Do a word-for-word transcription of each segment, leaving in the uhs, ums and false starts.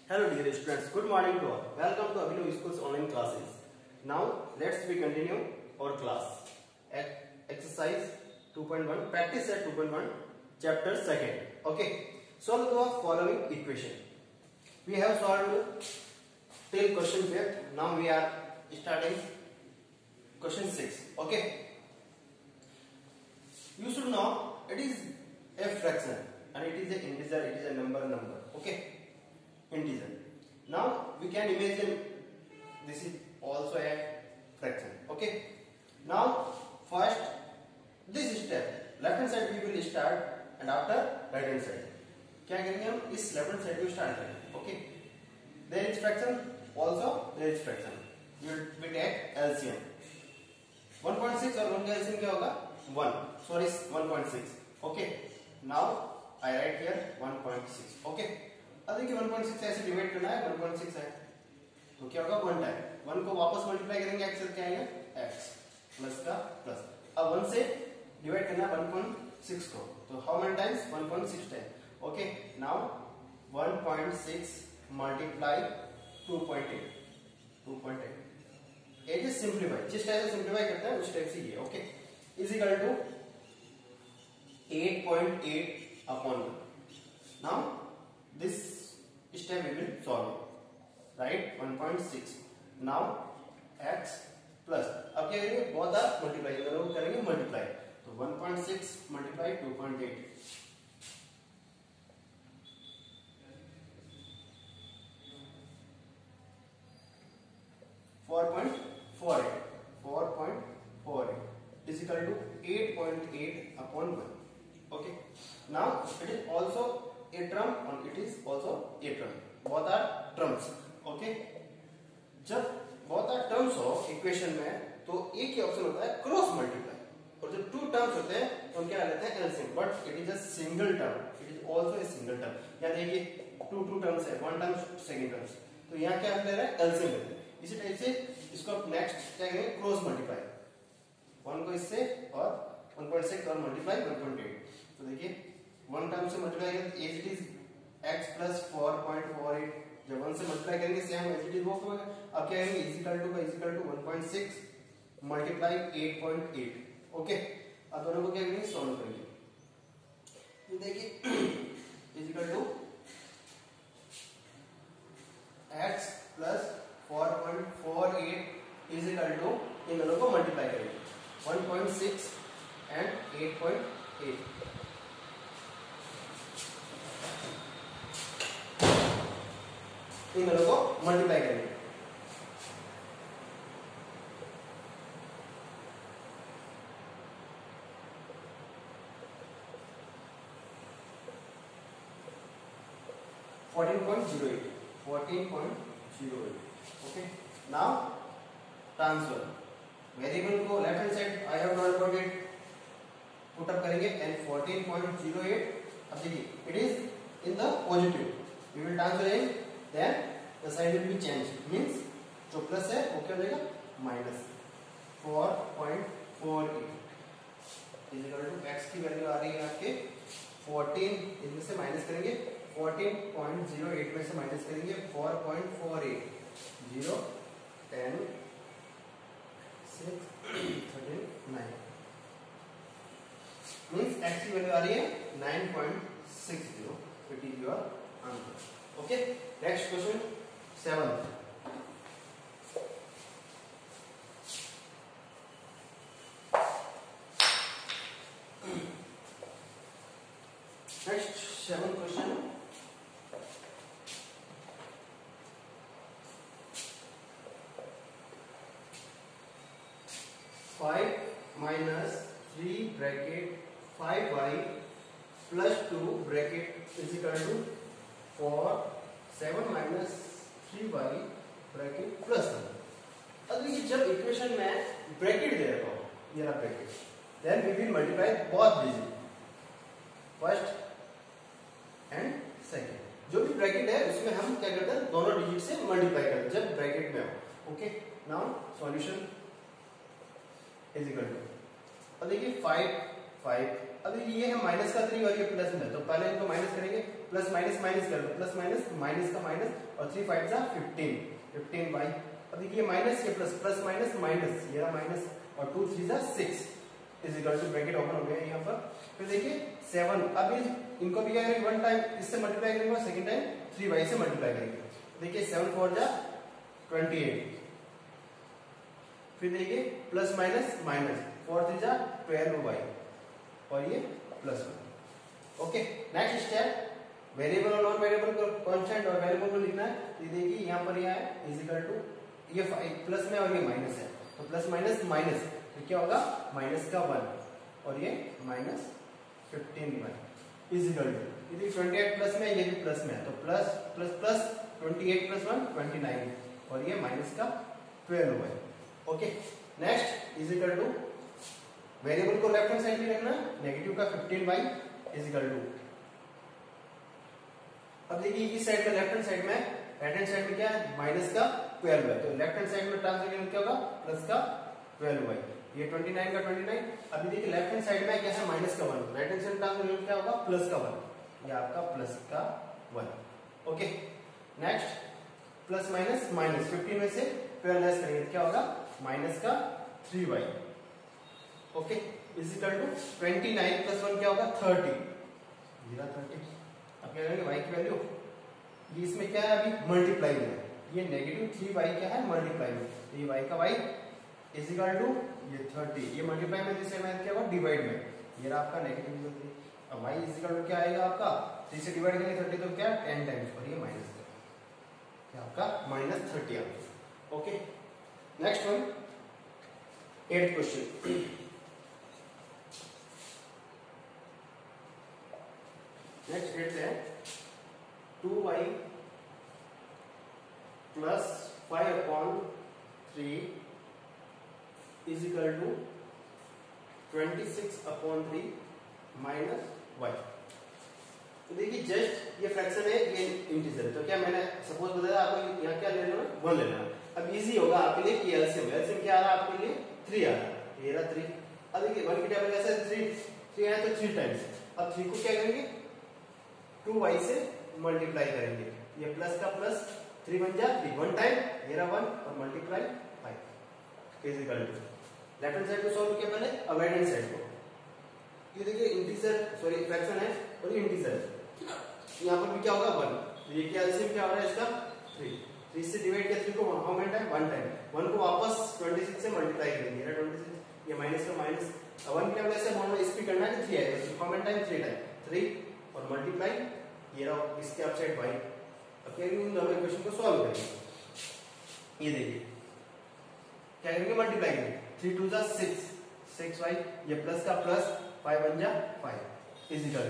Hello dear students, good morning to all. Welcome to Abhinav School's online classes. Now let's we continue our class. Exercise two point one, practice at two point one, chapter second. Okay, solve the following equation. We have solved till question fifth. Now we are starting question six. Okay, you should know it is a fraction and it is an integer. It is a number number. Okay. Integer. Now we can imagine this is also a fraction. Okay. Now first this step left hand side we will start and after right hand side क्या करेंगे हम इस left hand side को start करेंगे. Okay, there is fraction also there is fraction. we take L C M. one point six और one का L C M क्या होगा? one. Sorry, one point six. Okay. Now I write here one point six. Okay. अब देखिए one point six ऐसे divide करना है. one point six है तो क्या होगा? one टाइम one को वापस मल्टीप्लाई करेंगे x से, क्या आएगा? x प्लस का प्लस. अब one से डिवाइड करना है one point six को, तो how many times? one point six time. Okay, now one point six multiply two point eight. two point eight it is simplify. जिस टाइप से simplify करते हैं उस टाइप से ये. Okay, is equal to eight point eight upon one. Now this step we will solve. Right, one point six. Now x plus, अब क्या करेंगे? बोथ आर मल्टीप्लाई, दोनों को करेंगे मल्टीप्लाई. तो one point six multiply two point eight, four point four eight. four point four eight is equal to eight point eight upon one. Okay, now it is also a term and it is also a term. Both are terms. Okay, जब both are terms हो equation में तो एक ही option होता है cross multiply, और जब to terms होते हैं तो हम क्या लेते हैं? LCM. But it is a single term. It is also a single term. यहाँ देखिए टू टू टर्म्स है, वन टर्म सेकंड टर्म्स, तो यहाँ क्या ले रहे हैं? एलसीएम लेते हैं. इसी टाइप से इसको नेक्स्ट क्या करेंगे? Cross multiply. वन को इससे और one point six और मल्टीप्लाई one point eight. तो देखिए वन टर्म से मल्टीप्लाई करेंगे as it is x plus four point four eight. जब वन से मल्टीप्लाई करेंगे सेम एज इट इज वो होगा. अब क्या करेंगे? इज इक्वल टू का is equal to one point six multiply eight point eight. Okay, अब दोनों को क्या करेंगे? सॉल्व करेंगे. ये देखिए is equal to x plus four point four eight is equal to, इन दोनों को मल्टीप्लाई करेंगे one point six and eight point eight. इन दोनों को मल्टीप्लाई करेंगे. fourteen point zero eight. fourteen point zero eight. Okay, now transfer. Variable को left hand side I have not got it put up करेंगे and fourteen point zero eight. अब देखिए it is in the positive. We will transfer in, then the sign will be change. Means जो plus है वो क्या हो जाएगा? Minus four point four eight is equal to x की value आ रही है आपके fourteen. इनमें से माइनस करेंगे fourteen point zero eight में से माइनस करेंगे four point four eight. zero, ten, six, thirteen, nine. Means x की वैल्यू आ रही है nine point six zero. It is your answer. Okay, next question seven. Next seven question. five minus three bracket five y plus two bracket is equal to four. seven minus three y bracket plus one. अब देखिए जब equation में bracket दे रखा हो, ये रहा bracket, then we will multiply both digit, first and second. जो भी ब्रैकेट है उसमें हम क्या करते हैं? दोनों डिजिट से मल्टीप्लाई करते हैं जब ब्रैकेट में हो. Okay, now solution is equal to, अब देखिए five five अब ये है माइनस का थ्री और ये प्लस में, तो पहले इनको माइनस करेंगे, प्लस माइनस माइनस कर लो, प्लस माइनस माइनस का माइनस और थ्री फाइव जा फिफ्टीन, फिफ्टीन बाई, अब देखिए माइनस ये प्लस, प्लस माइनस माइनस, ये माइनस और टू थ्री जा six is equal to bracket open हो गया यहाँ पर। फिर देखिए सेवन, अब इनको भी क्या करेंगे, वन टाइम इससे मल्टीप्लाई करेंगे और सेकंड टाइम थ्री बाई से मल्टीप्लाई करेंगे। देखिए सेवन फोर जा ट्वेंटी एट, फिर देखिए plus minus minus, four three जा ट्वेल्व बाई और ये plus one. Okay, next step, variable और नॉन वेरिएबल को कांस्टेंट और वेरिएबल को लिखना है। ये देखिए यहाँ पर यह है इज इक्वल टू, ये प्लस में और ये माइनस है, तो प्लस माइनस माइनस, तो क्या होगा माइनस का वन और ये minus fifteen one is equal to, यदि ट्वेंटी एट प्लस में ये भी प्लस में है, तो plus plus plus twenty eight plus one twenty nine और ये माइनस का ट्वेल्व है। Okay, next is equal to, variable को लेफ्ट हैंड साइड में रखना, नेगेटिव का fifteen by is equal to, अब देखिए इस साइड में लेफ्ट हैंड साइड में, राइट हैंड साइड में क्या है माइनस का ट्वेल्व है, तो लेफ्ट हैंड साइड में ट्रांसलेशन क्या होगा प्लस का ट्वेल्व बाई, ये ट्वेंटी नाइन का ट्वेंटी नाइन, अभी देखिए लेफ्ट हैंड साइड में क्या है माइनस का one, right hand side translation क्या होगा प्लस का वन, ये आपका प्लस का one. Okay, next plus minus minus, fifteen में से ट्वेल्व लेस करेंगे क्या होगा माइनस का three by. Okay, is equal to twenty nine plus one क्या होगा थर्टी, जीरो थर्टी। अब क्या करेंगे y की वैल्यू, ये इसमें क्या है अभी मल्टीप्लाई में है, ये नेगेटिव थ्री बाई क्या है मल्टीप्लाई में, तो ये y का y इज इक्वल टू ये थर्टी, ये मल्टीप्लाई में जिसे मैं क्या होगा डिवाइड में, ये रहा आपका नेगेटिव थ्री, अब y इज इक्वल टू क्या आएगा आपका, थ्री से डिवाइड करेंगे थर्टी तो क्या टेन टाइम्स और ये माइनस क्या आपका माइनस थर्टी आ गया। Okay, next one, eight question, next eight है two y plus five upon three is equal to twenty six upon three minus y. तो देखिए जस्ट ये फ्रैक्शन है, ये इंटीजर, तो क्या मैंने सपोज बताया आपको यहाँ क्या लेना है वन लेना है। अब इजी होगा आपके लिए कि एलसीएम, एलसीएम क्या आ रहा है आपके लिए थ्री आ रहा है, ये रहा थ्री। अब देखिए वन की टेबल कैसे थ्री, थ्री है तो थ्री टाइम्स, अब थ्री को क्या करेंगे टू वाई से मल्टीप्लाई करेंगे, ये प्लस का प्लस थ्री बन जा थ्री, वन टाइम ये रहा वन और multiply five is equal to, left hand side को सॉल्व किया पहले, अब राइट हैंड साइड को, ये देखिए इंटीजर सॉरी फ्रैक्शन है और ये इंटीजर, यहाँ पर भी क्या होगा वन, तो ये क्या एलसीएम क्या हो रहा है इसका थ्री, थ्री से डिवाइड किया थ्री को how many time one time, one को वापस ट्वेंटी सिक्स से मल्टीप्लाई करेंगे, ये ट्वेंटी सिक्स, ये माइनस का माइनस, वन के वैसे मान लो इस पे करना है थ्री आएगा, how many time three time, three और मल्टीप्लाई ये रहा इसके अपसाइड y। अब क्या करेंगे इन दोनों इक्वेशन को सॉल्व करेंगे, ये देखिए क्या करेंगे मल्टीप्लाई करेंगे, थ्री टू जा सिक्स, सिक्स वाई, ये प्लस का प्लस फाइव बन जा five is equal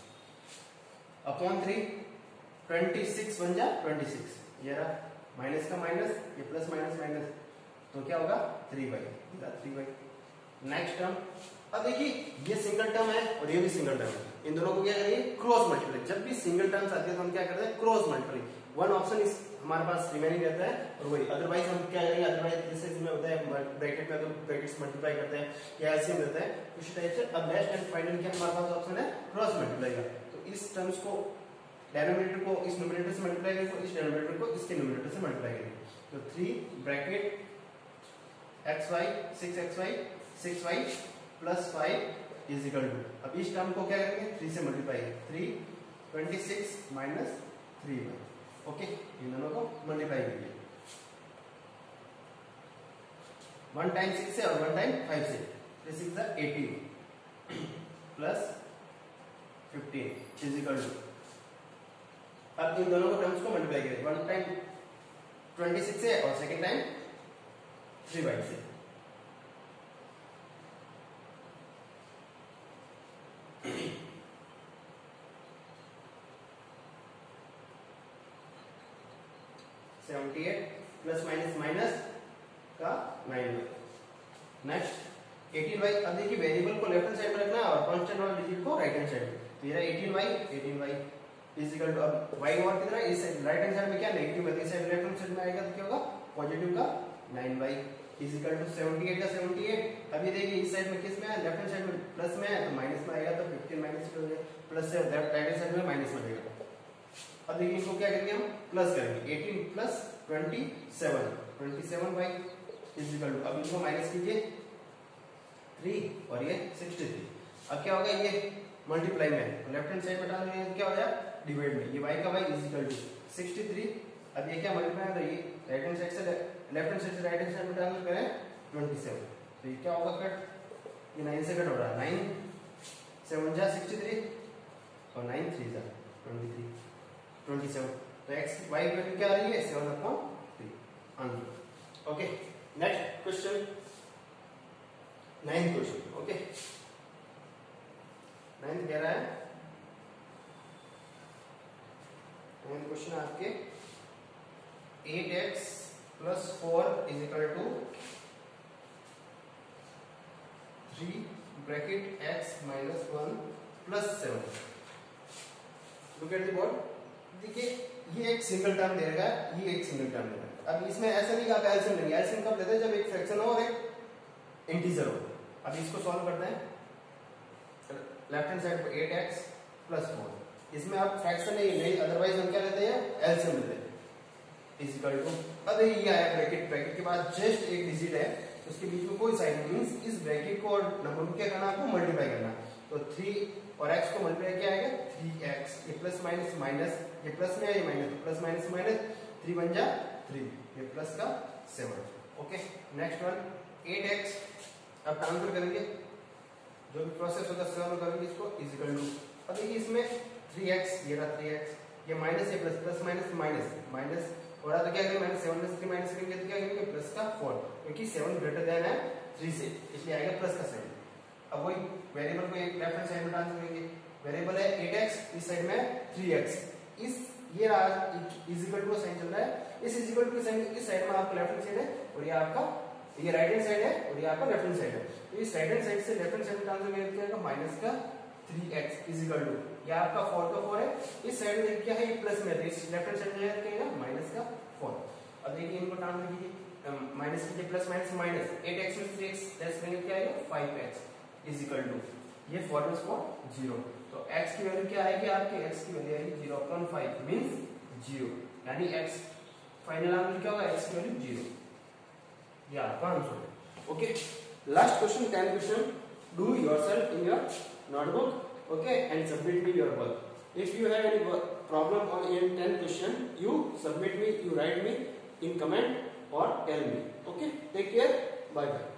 to upon three twenty six बन जा ट्वेंटी सिक्स, ये रहा माइनस का माइनस, ये प्लस माइनस माइनस, तो क्या होगा three by, three by. Next term, अब देखिए ये सिंगल टर्म है और ये भी सिंगल टर्म है, इन दोनों को क्या करेंगे क्रॉस मल्टीप्लाई, जब भी सिंगल टर्म्स आते हैं तो हम क्या करते हैं क्रॉस मल्टीप्लाई, वन ऑप्शन इस हमारे पास रिमेनिंग रहता है और वही, अदरवाइज हम क्या करेंगे, अदरवाइज जैसे इसमें होता है ब्रैकेट में तो ब्रैकेट्स मल्टीप्लाई करते हैं या एलसीएम रहता है उसी टाइप से। अब नेक्स्ट एंड फाइनल क्या हमारे पास ऑप्शन है क्रॉस मल्टीप्लाई का, तो इस टर्म्स को डिनोमिनेटर को इस न्यूमरेटर से मल्टीप्लाई करेंगे, तो इस डिनोमिनेटर को इसके न्यूमरेटर से मल्टीप्लाई करेंगे, तो three bracket x y six x y six y plus five is equal to, अब इस टर्म को क्या करेंगे थ्री से multiply, three twenty six minus three y. Okay, इन दोनों को मल्टीप्लाई करिए, वन टाइम सिक्स से और वन टाइम फाइव से, three six eighteen plus fifteen is equal to, अब इन दोनों को टर्म्स को मल्टीप्लाई करें, वन टाइम ट्वेंटी सिक्स से और सेकेंड टाइम थ्री बाई से, seventy eight plus minus minus का nine y. Next eighteen y, अब देखिए वेरिएबल को लेफ्ट हैंड साइड में रखना है और कांस्टेंट वाला डिजिट को राइट हैंड साइड में, तो ये रहा eighteen y, eighteen y is equal to, अब y और कितना इस राइट हैंड साइड में क्या नेगेटिव है, इस साइड लेफ्ट हैंड साइड में आएगा तो क्या होगा पॉजिटिव का nine y is equal to seventy eight का सेवेंटी एट। अब ये देखिए इस साइड में किस में है, लेफ्ट हैंड साइड में प्लस में है तो माइनस में आएगा, तो फिफ्टीन माइनस प्लस से राइट हैंड साइड में माइनस में आएगा। अब देखिए इनको क्या करेंगे हम, प्लस करेंगे, eighteen plus twenty seven, twenty seven by is equal to, अब इनको माइनस कीजिए थ्री और ये सिक्सटी थ्री। अब क्या होगा, ये मल्टीप्लाई में लेफ्ट हैंड साइड में डालेंगे क्या हो जाएगा, डिवाइड में, ये y का y is equal to sixty three. अब ये क्या मल्टीप्लाई है, ये राइट हैंड साइड से लेफ्ट हैंड साइड से राइट हैंड साइड में डालने करें ट्वेंटी सेवन, तो ये क्या होगा कट, ये नाइन से कट हो रहा है, नाइन सेवन जा सिक्सटी थ्री और नाइन थ्री जा ट्वेंटी थ्री, ट्वेंटी सेवन, तो x y की वैल्यू क्या आ रही है, seven upon three answer. Okay next question, ninth question. Okay ninth कह रहा है, नाइन्थ क्वेश्चन आपके eight x plus four is equal to three bracket x minus one plus seven. Look at the board, देखिए ये एक single term देगा, ये एक सिंगल टर्म देगा। अब इसमें ऐसा नहीं कि आप एलसीएम लेंगे, एलसीएम कब लेते हैं, जब एक फ्रैक्शन हो और एक इंटीजर हो। अब इसको सॉल्व करते हैं, लेफ्ट हैंड साइड पर एट एक्स प्लस फोर, इसमें आप फ्रैक्शन नहीं नहीं अदरवाइज हम क्या लेते हैं, एलसीएम लेते हैं, इज इक्वल टू, अब ये आया ब्रैकेट, ब्रैकेट के बाद जस्ट एक डिजिट है, उसके बीच में कोई साइन मींस इस ब्रैकेट को और नंबर को क्या करना, आपको मल्टीप्लाई करना, तो थ्री और x को मल्टीप्लाई क्या आएगा, थ्री एक्स, ये प्लस माइनस माइनस, ये प्लस में है, ये minus, plus minus minus, three one जा थ्री, ये प्लस का seven. Okay next one eight x, अब ट्रांसफर करेंगे, जो भी प्रोसेस होगा सेवन करेंगे इसको, इज इक्वल टू, अब देखिए इसमें थ्री एक्स, ये रहा थ्री एक्स, ये माइनस, ये plus, plus minus minus minus हो रहा, तो क्या करेंगे, माइनस सेवन में थ्री माइनस करेंगे तो क्या करेंगे, प्लस का फोर, क्योंकि सेवन ग्रेटर देन है थ्री से, इसलिए आएगा प्लस का सेवन। अब वही वेरिएबल को एक लेफ्ट हैंड साइड में ट्रांसफर करेंगे, वेरिएबल है एट एक्स, इस साइड में थ्री एक्स, इस ये इज इक्वल टू का साइन चल रहा है, इस इज इक्वल टू साइन इस साइड में आपका लेफ्ट हैंड साइड है और ये आपका ये राइट हैंड साइड है और ये आपका लेफ्ट हैंड साइड है, तो इस राइट हैंड साइड से लेफ्ट हैंड साइड में ट्रांसफर करके आएगा माइनस का three x is equal to, ये आपका फोर का फोर है, इस साइड में क्या है, ये प्लस में है, तो इस लेफ्ट हैंड साइड में क्या है, माइनस का फोर। अब देखिए इनको ट्रांसफर कीजिए, माइनस कीजिए, plus minus minus, eight x में थ्री एक्स लेस करेंगे क्या आएगा, five x is equal to, ये फोर प्लस फोर जीरो, तो x की वैल्यू क्या आएगी, आपकी x की वैल्यू आएगी zero point five means zero, यानी x फाइनल आंसर क्या होगा, x की वैल्यू जीरो, ये आपका आंसर है। Okay last question, tenth question, do yourself in your notebook, okay, and submit me your work. If you have any problem on in tenth question, you submit me, you write me in comment or tell me. Okay, take care, bye bye.